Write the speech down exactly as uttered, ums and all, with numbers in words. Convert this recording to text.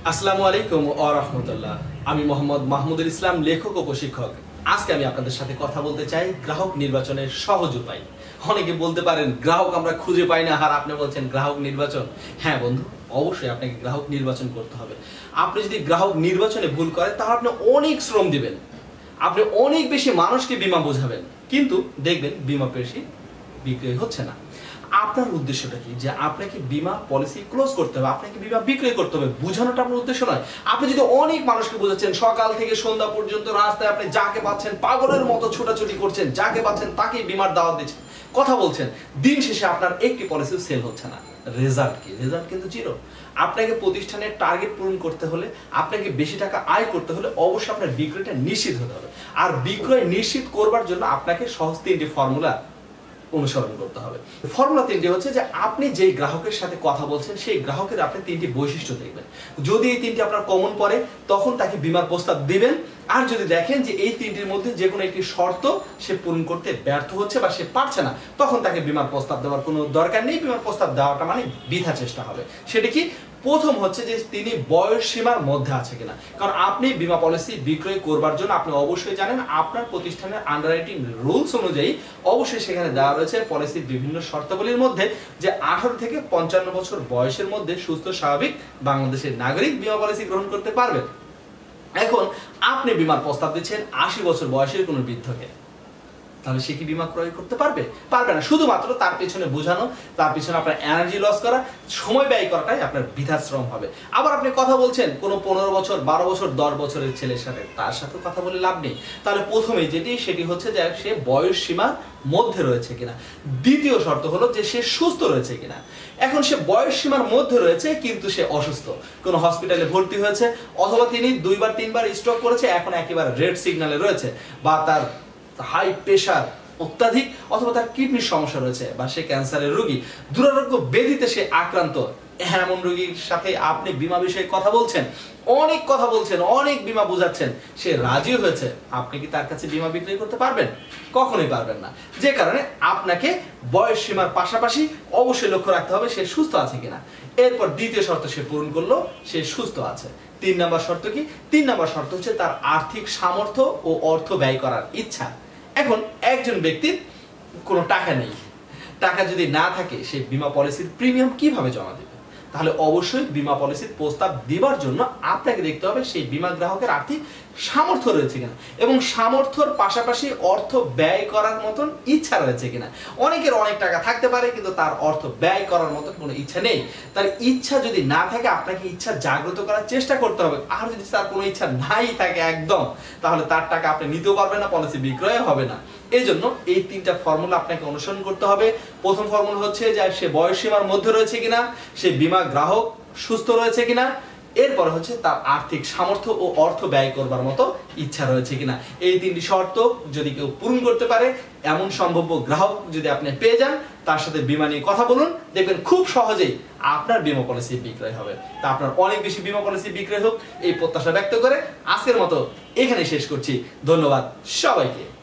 আসসালামু আলাইকুম ওয়া রাহমাতুল্লাহ। আমি মোহাম্মদ মাহমুদুল ইসলাম, লেখক ও প্রশিক্ষক। আজকে আমি আপনাদের সাথে কথা বলতে চাই গ্রাহক নির্বাচনের সহজ উপায়। অনেকে বলতে পারেন গ্রাহক আমরা খুঁজে পাই না, আর আপনি বলছেন গ্রাহক নির্বাচন। হ্যাঁ বন্ধু, অবশ্যই আপনাকে গ্রাহক নির্বাচন করতে হবে। আপনি যদি গ্রাহক নির্বাচনে ভুল করেন তাহলে আপনি অনেক শ্রম দিবেন, আপনি অনেক বেশি মানুষকে বীমা বোঝাবেন, কিন্তু দেখবেন বীমা বেশি বিক্রয় হচ্ছে না। আপনার উদ্দেশ্যটা কি? যে আপনাকে বীমা পলিসি ক্লোজ করতে হবে, আপনাকে বীমা বিক্রয় করতে হবে, বোঝানোটা আপনার উদ্দেশ্য নয়। আপনি যদি অনেক মানুষকে বোঝাচ্ছেন, সকাল থেকে সন্ধ্যা পর্যন্ত রাস্তায় আপনি যাকে পাচ্ছেন পাগলের মতো ছোটাছুটি করছেন, যাকে পাচ্ছেন তাকে বীমার দাওয়াত দিচ্ছেন, কথা বলছেন, দিন শেষে আপনার একটি পলিসি সেল হচ্ছে না। রেজাল্ট কি? রেজাল্ট কিন্তু জিরো। আপনাকে প্রতিষ্ঠানের টার্গেট পূরণ করতে হলে, আপনাকে বেশি টাকা আয় করতে হলে অবশ্যই আপনার বিক্রয়টা নিশ্চিত হতে হবে। আর বিক্রয় নিশ্চিত করবার জন্য আপনাকে সহজ তিনটি ফর্মুলা অনুসরণ করতে হবে। ফর্মুলা তিনটি হচ্ছে যে আপনি যেই গ্রাহকের সাথে কথা বলছেন সেই গ্রাহকের আপনি তিনটি বৈশিষ্ট্য দেখবেন। যদি এই তিনটি আপনার কমন পড়ে তখন তাকে বীমার প্রস্তাব দিবেন। আর যদি দেখেন যে এই তিনটির মধ্যে যে কোনো একটি শর্ত সে পূরণ করতে ব্যর্থ হচ্ছে বা সে পারছে না, তখন তাকে বীমার প্রস্তাব দেওয়ার কোনো দরকার নেই। বীমার প্রস্তাব দেওয়াটা মানে বৃথা চেষ্টা হবে। সেটা কি? প্রথম হচ্ছে যে তিনি বয়স সীমার মধ্যে আছে কিনা। কারণ আপনি বীমা পলিসি বিক্রয় করবার জন্য আপনি অবশ্যই জানেন আপনার প্রতিষ্ঠানের আন্ডাররাইটিং রুলস অনুযায়ী অবশ্যই সেখানে দেওয়া রয়েছে পলিসির বিভিন্ন শর্তাবলীর মধ্যে যে আঠারো থেকে পঞ্চান্ন বছর বয়সের মধ্যে সুস্থ স্বাভাবিক বাংলাদেশের নাগরিক বীমা পলিসি গ্রহণ করতে পারবেন। এখন আপনি বীমার প্রস্তাব দিচ্ছেন আশি বছর বয়সের কোনো বৃদ্ধকে, তাহলে সে কি বীমা ক্রয় করতে পারবে? পারবে না। শুধুমাত্র তার পেছনে বোঝানো, তার পেছনে আপনার এনার্জি লস করা, সময় ব্যয় করাটাই আপনার বৃথা শ্রম হবে। আবার আপনি কথা বলছেন কোনো পনেরো বছর বারো বছর দশ বছরের ছেলের সাথে, তার সাথে কথা বলে লাভ নেই। তাহলে প্রথমেই যেটি সেটি হচ্ছে যে সে বয়স সীমার মধ্যে রয়েছে কিনা। দ্বিতীয় শর্ত হলো যে সে সুস্থ রয়েছে কিনা। এখন সে বয়স সীমার মধ্যে রয়েছে কিন্তু সে অসুস্থ, কোনো হসপিটালে ভর্তি হয়েছে, অথবা তিনি দুইবার তিনবার স্ট্রোক করেছে, এখন একেবারে রেড সিগন্যালে রয়েছে, বা তার হাই প্রেশার অত্যাধিক, অথবা তার কিডনির সমস্যা রয়েছে, বা সে ক্যান্সারের রোগী, দুরারোগ্য ব্যাধিতে সে আক্রান্ত। এমন রোগীর সাথে আপনি বীমা বিষয়ে কথা বলছেন, অনেক কথা বলছেন, অনেক বীমা বোঝাচ্ছেন, সে রাজি হয়েছে, আপনি কি তার কাছে বীমা বিক্রয় করতে পারবেন? কখনোই পারবেন না। যে কারণে আপনাকে বয়স সীমার পাশাপাশি অবশ্যই লক্ষ্য রাখতে হবে সে সুস্থ আছে কিনা। এরপর দ্বিতীয় শর্ত সে পূরণ করলো, সে সুস্থ আছে। তিন নম্বর শর্ত কি? তিন নম্বর শর্ত হচ্ছে তার আর্থিক সামর্থ্য ও অর্থ ব্যয় করার ইচ্ছা। এখন একজন ব্যক্তির কোনো টাকা নেই, টাকা যদি না থাকে সে বীমা পলিসির প্রিমিয়াম কিভাবে জমা দেবে? তাহলে অবশ্যই বীমা পলিসির প্রস্তাব দিবার জন্য আপনাকে দেখতে হবে সেই বীমা গ্রাহকের আর্থিক সামর্থ্য রয়েছে কিনা, এবং সামর্থ্যর পাশাপাশি অর্থ ব্যয় করার মতন ইচ্ছা রয়েছে কিনা। অনেকের অনেক টাকা থাকতে পারে কিন্তু তার অর্থ ব্যয় করার মতন কোনো ইচ্ছা নেই। তার ইচ্ছা যদি না থাকে আপনাকে ইচ্ছা জাগ্রত করার চেষ্টা করতে হবে। আর যদি তার কোনো ইচ্ছা নাই থাকে একদম, তাহলে তার টাকা আপনি নিতেও পারবেন না, পলিসি বিক্রয় হবে না। এই জন্য এই তিনটা ফর্মুলা আপনাকে অনুসরণ করতে হবে। প্রথম ফর্মুলা হচ্ছে যে সে বয়স সীমার মধ্যে রয়েছে কিনা, সে বীমা গ্রাহক সুস্থ রয়েছে কিনা, এরপর হচ্ছে তার আর্থিক সামর্থ্য ও অর্থ ব্যয় করবার মতো ইচ্ছা রয়েছে কিনা। এই তিনটি শর্ত যদি কেউ পূরণ করতে পারে, এমন সম্ভাব্য গ্রাহক যদি আপনি পেয়ে যান, তার সাথে বীমা নিয়ে কথা বলুন, দেখবেন খুব সহজেই আপনার বীমা পলিসি বিক্রয় হবে। তা আপনার অনেক বেশি বীমা পলিসি বিক্রয় হোক এই প্রত্যাশা ব্যক্ত করে আজকের মতো এখানে শেষ করছি। ধন্যবাদ সবাইকে।